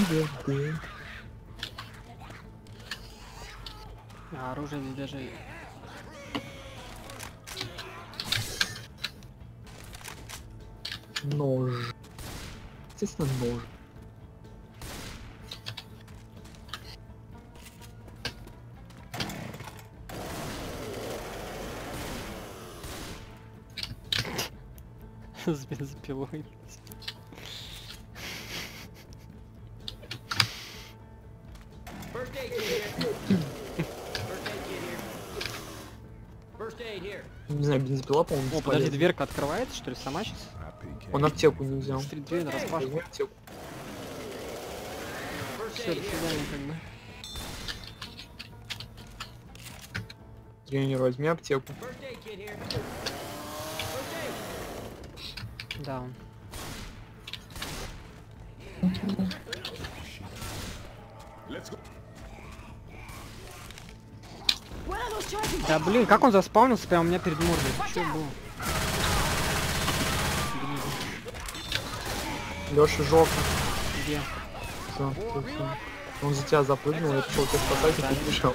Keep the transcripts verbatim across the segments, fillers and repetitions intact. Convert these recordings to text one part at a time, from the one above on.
А оружие здесь даже... Нож. Естественно, нож. С бензопилой. Не знаю, бензопила, по-моему, О, подожди, дверка открывается, что ли, сама сейчас? Он аптеку не взял. Смотри, дверь распашку. Возьми аптеку. Все, до свидания, как бы. Тренер, возьми аптеку. Да. Да блин, как он заспаунился прямо у меня перед мордой? Что было? Лёша, жопа. Где? Всё, всё, всё. Он за тебя запрыгнул, я пошел тебя спасать, и ты пришел.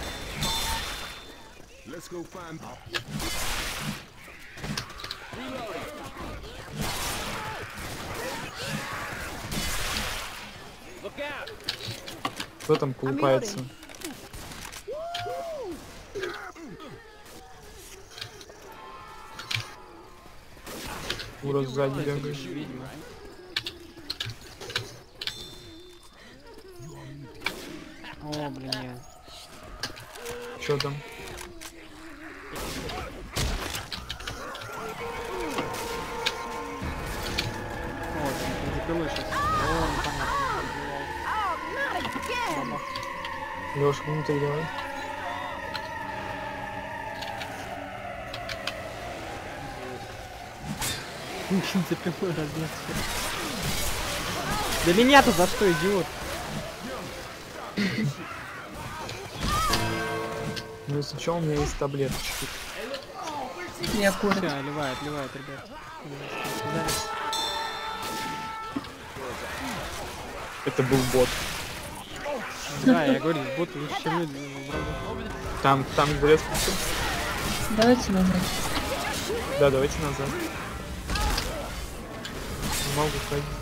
Кто там колупается? Ура, сзади бегаешь. О, блин, нет. Чё там? О, запилой сейчас. О, непонятно. Лёша, внутрь давай. Запилой разнес. Да меня-то за что, идиот? Ну если чё, у меня есть таблеточки. Я курю. Все, ливает, ливает, ребят. Это был бот. Да, я говорю, бот лучше, чем люди. Там, там дворец. Давайте назад. Да, давайте назад. Не могу ходить.